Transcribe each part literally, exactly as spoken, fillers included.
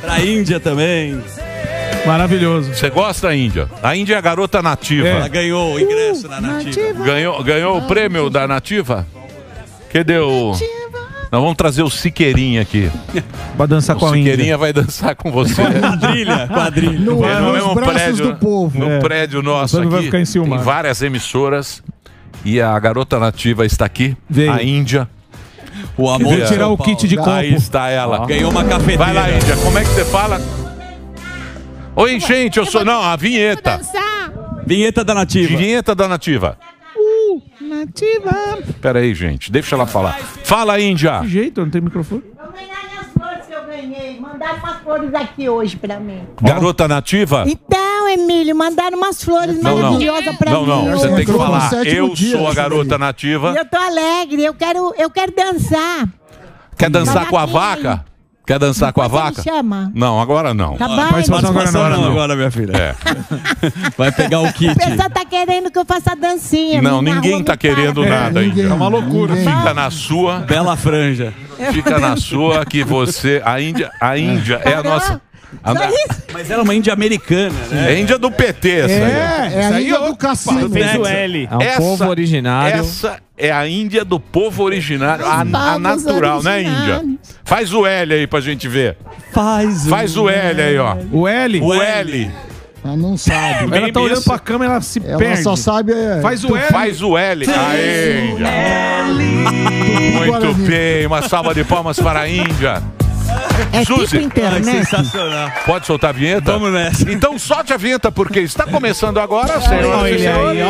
Pra Índia também. Maravilhoso. Você gosta da Índia? A Índia é a garota nativa. Ela ganhou o ingresso uh, na Nativa. Ganhou, ganhou o prêmio da Nativa? Cadê o... Nós vamos trazer o Siqueirinha aqui. Vai dançar o com a Índia. O Siqueirinha vai dançar com você. Quadrilha, quadrilha. No, é, no mesmo prédio, do povo. no é. prédio nosso aqui, vai ficar tem várias emissoras e a garota nativa está aqui, Veio. a Índia. O amor Veio tirar o kit de copo. Aí está ela. Ah. Ganhou uma cafeteira. Vai lá, Índia, como é que você fala? Oi, gente, eu sou... Não, a vinheta. Vinheta da Nativa. Vinheta da Nativa. Uh, nativa. Pera aí, gente, deixa ela falar. Fala, Índia. Que jeito, não tem microfone. Flores que eu ganhei, mandaram umas flores aqui hoje pra mim. Garota nativa? Então, Emílio, mandaram umas flores Não, não. maravilhosas pra Não, mim. não, você hoje. tem que falar. Eu dia, sou a garota nativa. E eu tô alegre, eu quero, eu quero dançar. Quer dançar com a Cavaquinho aí. vaca? Quer dançar com a Depois vaca? você me chama. Não, agora não. Tá bom, Participação Emílio? agora não, agora, minha filha. É. Vai pegar o kit. O pessoal tá querendo que eu faça dancinha. Não, na ninguém rua tá me para. querendo nada, ninguém. Índia. É uma loucura. Ninguém. Fica na sua, Bela franja. fica na sua que você... A Índia, a Índia é a Parou? nossa... a- Só isso? Mas ela é uma índia americana, né? É Índia do P T essa aí. É, é a Índia do cassino. Fez o L. É um Essa- povo originário. Essa é a Índia do povo originário, a, a povos natural, né, Índia? originários. Faz o L aí pra gente ver. Faz o... Faz o L aí, ó. O L. O L. Ela não sabe. Ela tá olhando pra câmera e ela se Ela perde. só sabe... É, Faz o tu- L. Faz o L. Aê, Índia. Muito Guarani. bem, uma salva de palmas para a Índia. É Suzy. tipo Ai, internet. sensacional. Pode soltar a vinheta? Vamos nessa. Então solte a vinheta, porque está começando agora, senhoras e senhores.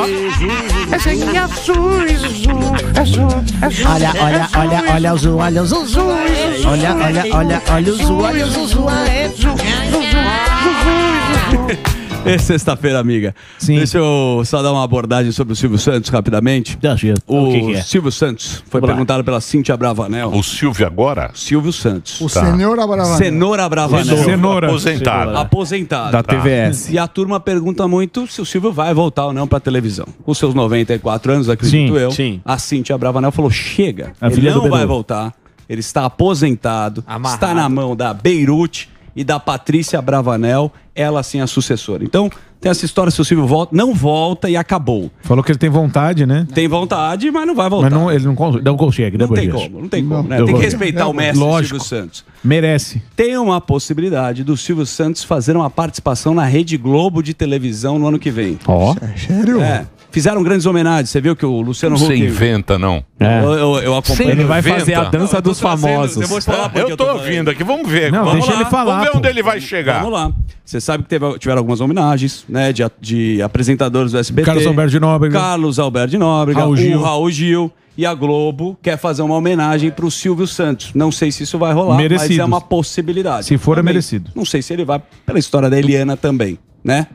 Olha, olha, olha, olha o Zu, olha o Zuzu. Olha, olha, olha, olha o Zu, olha o Zuzu. É sexta-feira, amiga. Sim. Deixa eu só dar uma abordagem sobre o Silvio Santos rapidamente. O O que que é? Silvio Santos foi Vamos lá. perguntado pela Cíntia Bravanel. O Silvio agora? Silvio Santos. O senhor Abravanel. Cenoura Bravanel. Cenoura. Aposentado. Aposentado. Da T V S. E a turma pergunta muito se o Silvio vai voltar ou não pra televisão. Com seus noventa e quatro anos, acredito Sim, eu. sim. A Cíntia Bravanel falou: chega, A ele filha do não vai Bedu. voltar. Ele está aposentado, Amarrado. está na mão da Beirute e da Patrícia Bravanel, ela sim a sucessora. Então, tem essa história, se o Silvio volta, não volta e acabou. Falou que ele tem vontade, né? Tem vontade, mas não vai voltar. Mas não, ele não, cons- não consegue, Não depois tem disso. como, não tem como, né? Eu Tem que vou- respeitar o mestre Lógico. Silvio Santos. Merece. Tem uma possibilidade do Silvio Santos fazer uma participação na Rede Globo de televisão no ano que vem. Ó. Sério? É. Fizeram grandes homenagens. Você viu que o Luciano Não se Huck... inventa, não. É. Eu, eu, eu acompanho. Ele vai Inventa. fazer a dança dos famosos. Eu vou te falar porque Eu tô ouvindo aqui, vamos ver. Não, vamos deixa lá. ele falar, Vamos ver pô. onde ele vai chegar. Vamos lá. Você sabe que teve, tiveram algumas homenagens, né? De, de apresentadores do S B T. Carlos Alberto de Nóbrega. Carlos Alberto de Nóbrega. Raul Gil. O Raul Gil. E a Globo quer fazer uma homenagem pro Silvio Santos. Não sei se isso vai rolar, mas Merecido. é uma possibilidade. Se for, é Também. merecido. Não sei se ele vai pela história da Eliana também, né?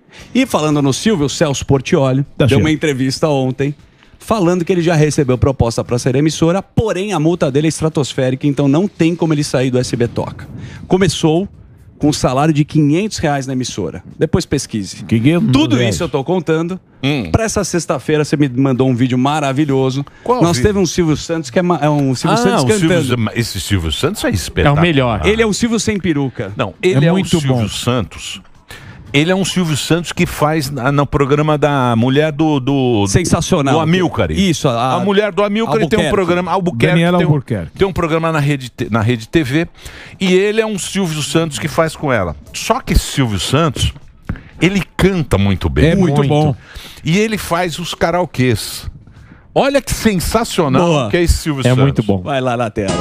E falando no Silvio, o Celso Portiolli Tá deu cheio. uma entrevista ontem falando que ele já recebeu proposta para ser emissora, porém a multa dele é estratosférica, então não tem como ele sair do S B Toca. Começou com um salário de quinhentos reais na emissora. Depois pesquise. quinhentos Tudo reais. isso eu tô contando. Hum. Para essa sexta-feira você me mandou um vídeo maravilhoso. Qual Nós vídeo? teve um Silvio Santos que é, ma- é um Silvio Ah, Santos o cantando. Silvio, esse Silvio Santos é É espetáculo. o melhor. Ele é um Silvio sem peruca. Não, ele É é, um muito Silvio bom. Santos. Ele é um Silvio Santos que faz na- no programa da mulher do... do Sensacional. Do Amilcar. Isso, a, A mulher do Amilcar ele tem um Albuquerque. programa... Albuquerque Daniela tem um, Albuquerque. tem um programa na rede, te- na rede T V. E ele é um Silvio Santos que faz com ela. Só que esse Silvio Santos, ele canta muito bem. É muito bom. E ele faz os karaokês. Olha que sensacional Boa. que é esse Silvio É Santos. muito bom. Vai lá na tela.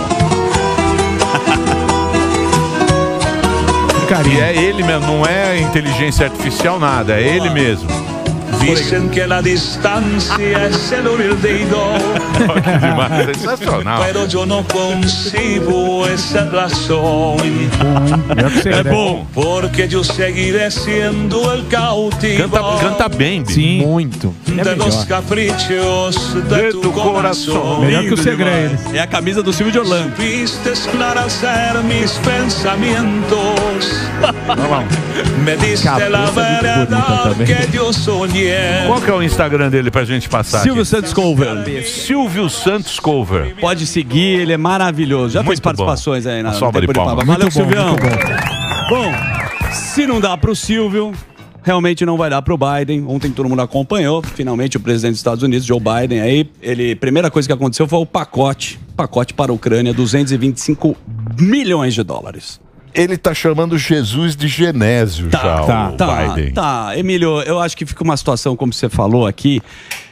E Carinho. é ele mesmo, não é inteligência artificial, nada, é ele mesmo. Dicen que la distancia es el olvido, Demais, sensacional. pero yo no concibo esa razón. Melhor que você, É né? bom. Porque yo seguiré siendo el cautivo Canta, canta bem, Bi. Sim. Muito. É de los melhor. caprichos de, De tu tu corazón. corazón. Melhor que o segredo. É a camisa do Silvio de Orlando. Viste esclarecer mis pensamientos. Me diste la Cabeça muito bonita verdad também. que yo soñé. Qual que é o Instagram dele pra gente passar? Silvio aqui? Santos Cover. Silvio Santos Cover. Pode seguir, ele é maravilhoso. Já Muito fez participações bom. aí na Uma salva no de Tempo palmas. Papa. Valeu, Muito bom, Silvião. muito bom. Bom, se não dá pro Silvio, realmente não vai dar pro Biden. Ontem todo mundo acompanhou, finalmente o presidente dos Estados Unidos, Joe Biden, aí ele, primeira coisa que aconteceu foi o pacote, pacote para a Ucrânia, duzentos e vinte e cinco milhões de dólares. Ele tá chamando Jesus de Genésio já, Tá, o tá, Biden. tá. Emílio, eu acho que fica uma situação, como você falou aqui,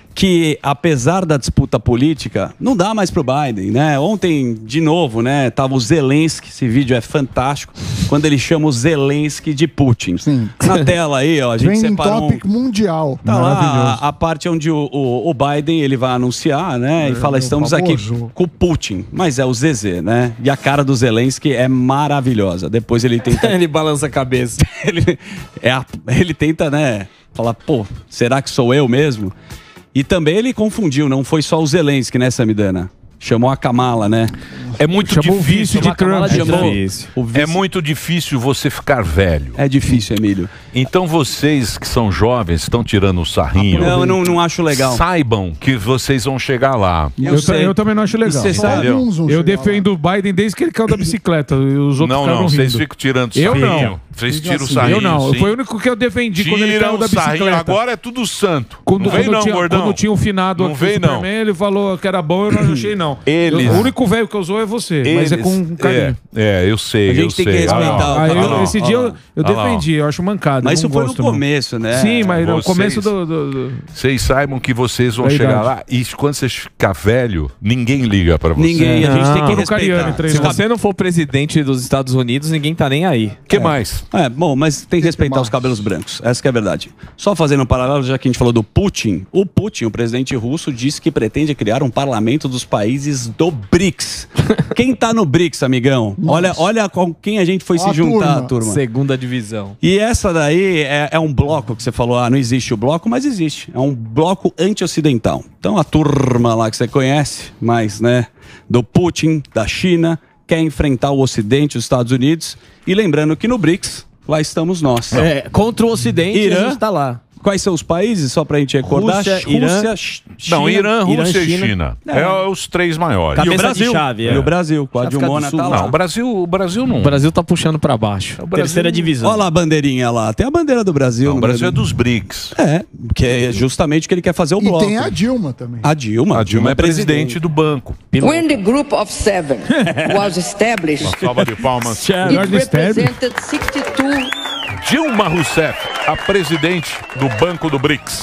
que apesar da disputa política, não dá mais pro Biden, né? Ontem, de novo, né, tava o Zelensky, esse vídeo é fantástico, quando ele chama o Zelensky de Putin. Sim. Na tela aí, ó, a gente Trending separou um... topic mundial. Tá lá a, a parte onde o, o, o Biden ele vai anunciar, né? E fala, meu estamos famoso. aqui com o Putin. Mas é o Zezé, né? E a cara do Zelensky é maravilhosa. Depois ele tenta... Ele balança a cabeça. ele, é a- ele tenta, né? Falar, pô, será que sou eu mesmo? E também ele confundiu, não foi só o Zelensky, né, Samidana? Chamou a Kamala, né? É muito Chamou o vice difícil. de Uma camada Trump. de Chamou difícil. o vice- É muito difícil você ficar velho. É difícil, Emílio. Então vocês que são jovens, estão tirando o sarrinho. Não, eu não, não acho legal. Saibam que vocês vão chegar lá. Eu, ta- sei. eu também não acho legal. Você Só sabe? Entendeu? alguns vão Eu chegar defendo o Biden desde que ele caiu da bicicleta. E os outros Não, ficaram não, vocês rindo. ficam tirando Eu sarrinho. não. Vocês Fica tiram o assim. sarrinho. Eu não, sim. foi o único que eu defendi quando ele Tira caiu da o sarrinho. bicicleta. Agora é tudo santo. Quando, não vem quando não, tinha, gordão. quando tinha um finado Não aqui vem, no não. Superman, ele falou que era bom, eu não achei não. Eles- Eu- o único velho que usou é você, mas é Eles- com carinho. É, é, eu sei, A gente eu tem que sei. respeitar Ah, o Aí Olha eu- lá, esse olha dia lá. eu, eu Olha lá, defendi, eu acho mancada. Mas não isso foi gosto, no não. começo, né? Sim, mas no Vocês- começo do... do- do- Vocês saibam que vocês vão Da chegar idade. lá e quando vocês ficar velho, ninguém liga pra vocês. Ninguém, a gente tem que Não. Cariani respeitar. treinou. Se você não for presidente dos Estados Unidos, ninguém tá nem aí. O que mais? É, bom, mas tem que respeitar os cabelos brancos. Essa que é a verdade. Só fazendo um paralelo, já que a gente falou do Putin, o Putin, o presidente russo, disse que pretende criar um parlamento dos países do BRICS. Quem tá no BRICS, amigão? Olha, olha com quem a gente foi Ó se a juntar, turma. turma. Segunda divisão. E essa daí é, é um bloco que você falou, ah, não existe o bloco, mas existe. É um bloco anti-ocidental. Então a turma lá que você conhece, mais, né, do Putin, da China, quer enfrentar o Ocidente, os Estados Unidos. E lembrando que no BRICS, lá estamos nós. É, contra o Ocidente, Irã? a gente tá lá. Quais são os países, só pra gente recordar? Rússia, Irã. Ch- Não, China. Irã, Irã, Rússia e China. China. É. É, os três maiores. E o Cabeça de Brasil. chave, é. E o Brasil, com a África Dilmona do Sul, tá lá. Não, o Brasil, o Brasil não. O Brasil tá puxando pra baixo. O Brasil- Terceira divisão. Olha lá a bandeirinha lá. Tem a bandeira do Brasil. Não, no o Brasil é dos BRICS. É, que é justamente o que ele quer fazer o E bloco. tem a Dilma também. A Dilma. A Dilma é presidente do banco. When the group of seven was established, Salva de palmas. it Gordon Sterblitz. represented sixty-two. Dilma Rousseff, a presidente do Banco do BRICS.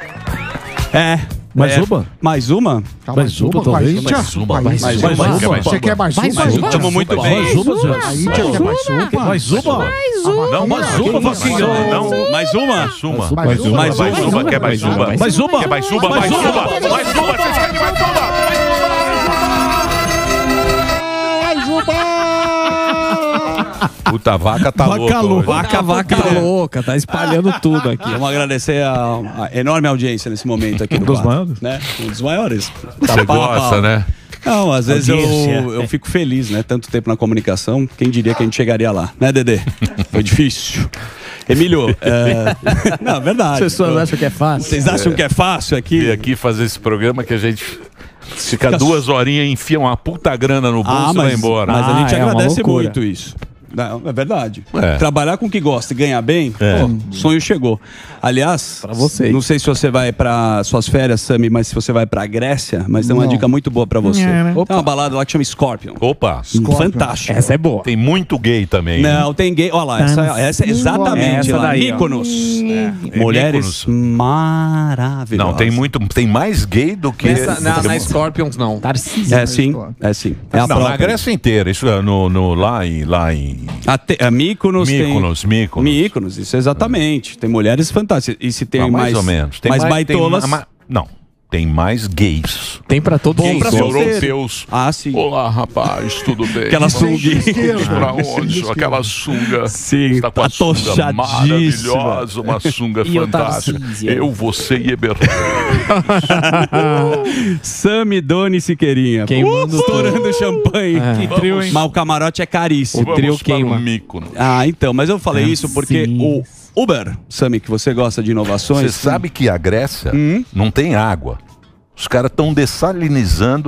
É. Mais é. uma? Mais uma? Calma, Mais uma, Juba, talvez? Aí, tia, Mais uma, aí, mais mais uma, uma. mais uma. Você quer mais Mais uma? uma. Aí, Tamo muito bem. Mais uma, Zé. Aí, tia, quer mais uma? Mais uma? Não, mais uma, Vaquinha. Não, Mais uma? mais uma. Mais uma? Mais uma, quer mais uma? Mais uma? Quer mais uma? Mais uma? Mais uma, vocês querem mais uma? Puta, a vaca tá Vaca louca. louca. hoje. Vaca, vaca louca, tá espalhando tudo aqui. Vamos agradecer a, a enorme audiência nesse momento aqui do Dos quadro, maiores? né? Um dos maiores. Tá Você pau a gosta, pau. né? Não, às vezes eu, Audiência. eu fico feliz, né? Tanto tempo na comunicação, quem diria que a gente chegaria lá, né, Dedê? Foi difícil. Emílio, é... não, verdade. As pessoas acham que é fácil. Vocês acham que é fácil aqui? Vir aqui fazer esse programa que a gente fica duas horinhas e enfia uma puta grana no bolso Ah, e vai mas, embora. mas a Ah, gente é uma agradece loucura. muito isso. Não, é verdade. É. Trabalhar com o que gosta e ganhar bem, É. pô, sonho chegou. Aliás, Pra vocês. não sei se você vai para suas férias, Sami, mas se você vai pra Grécia, mas tem uma Não. dica muito boa pra você. É, né? Tem uma balada lá que chama Scorpion. Opa, Fantástico. Essa é boa. tem muito gay também. né? Não, tem gay. Olha lá, essa, essa é exatamente Essa lá. daí, ó. Mykonos. É Mulheres Mykonos. maravilhosas. Não, tem muito, tem mais gay do que... Nessa, na, na Scorpions, não. É sim, é sim. É a Não, própria. na Grécia inteira, isso é no, no, lá em... Lá em... Até, a Mykonos, Mykonos, tem... Mykonos. Mykonos, isso exatamente. Tem mulheres fantásticas. E se tem Não, mais, mais ou menos. Tem mais tem baitolas... ma- não, tem mais gays. Tem pra todos Bom os pra gostos. solteiro. Europeus. Ah, sim. Olá, rapaz, tudo bem? Aquela Vamos sunguinha. pra onde? Aquela sunga. Sim, Está com a sunga atochadíssima. maravilhosa, uma sunga E o fantástica. Tarcísio. Eu, você e Eberton. Sami, Doni e Siqueirinha. Queimando Uh, estourando champanhe. É. Que trio, hein? Mas o camarote é caríssimo. O trio Vamos para queima. o Mykonos. Ah, então, mas eu falei isso porque sim. o Uber, Sami, que você gosta de inovações. Você sabe que a Grécia Hum? não tem água. Os caras estão dessalinizando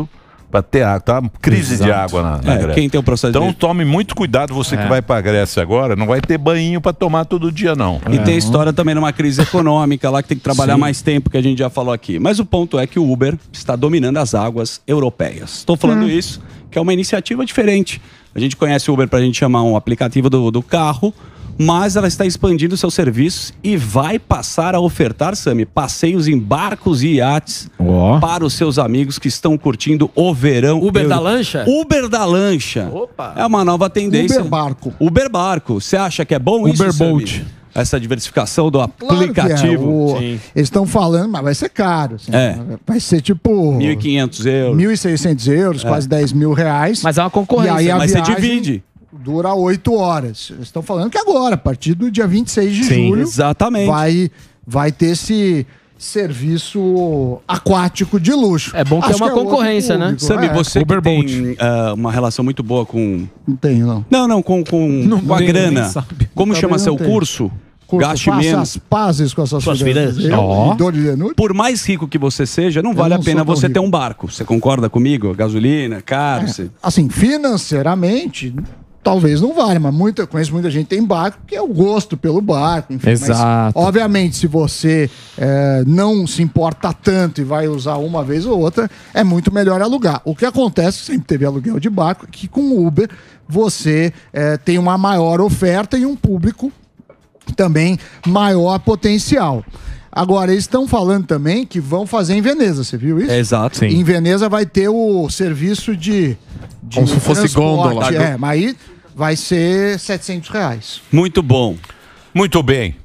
Pra ter água, tá? Crise Exato. de água na, na É, Grécia. quem tem o processo Então de- tome muito cuidado, você É. que vai pra Grécia agora, não vai ter banhinho pra tomar todo dia, não. E tem história também numa crise econômica lá que tem que trabalhar Sim. mais tempo, que a gente já falou aqui. Mas o ponto é que o Uber está dominando as águas europeias. Estou falando Hum. isso, que é uma iniciativa diferente. A gente conhece o Uber para a gente chamar um aplicativo do, do carro, mas ela está expandindo seus serviços e vai passar a ofertar, Sami, passeios em barcos e iates para os seus amigos que estão curtindo o verão. Uber Eu- da lancha? Uber da lancha. É uma nova tendência. Uber barco. Uber barco. Você acha que é bom isso, Uber Sami? Bolt. Essa diversificação do Claro que é, aplicativo. o- Sim. Eles estão falando, mas vai ser caro. assim. É. Vai ser tipo... mil e quinhentos euros. mil e seiscentos euros, É. quase dez mil reais. Mas é uma concorrência. E aí a Mas você viagem divide. dura oito horas. Eles estão falando que agora, a partir do dia vinte e seis de Sim, julho, exatamente. Vai, vai ter esse serviço aquático de luxo. É bom que é uma outro concorrência, né? público. Sabe, É, você Uber que tem ah, uma relação muito boa com... Não tenho, não. Não, não, com, com, com a tem, grana. nem sabe. Como Também chama não seu tem. curso? Curso, Gaste faça menos. as pazes com as suas, Suas finanças. finanças. Eu, Ó. e dor de denúncia. Por mais rico que você seja, não vale não a pena sou tão você ter rico. um barco. Você concorda comigo? Gasolina, caro. você- Assim, financeiramente, talvez não vale, mas muita, conheço muita gente que tem barco, que é o gosto pelo barco. Enfim, Exato. Mas, obviamente, se você eh, não se importa tanto e vai usar uma vez ou outra, é muito melhor alugar. O que acontece, sempre teve aluguel de barco, é que com o Uber você eh, tem uma maior oferta e um público também maior potencial. Agora, eles estão falando também que vão fazer em Veneza, você viu isso? É, exato. Em Veneza vai ter o serviço de, de Como se fosse transporte, gôndola. É, mas aí vai ser setecentos reais. Muito bom. Muito bem.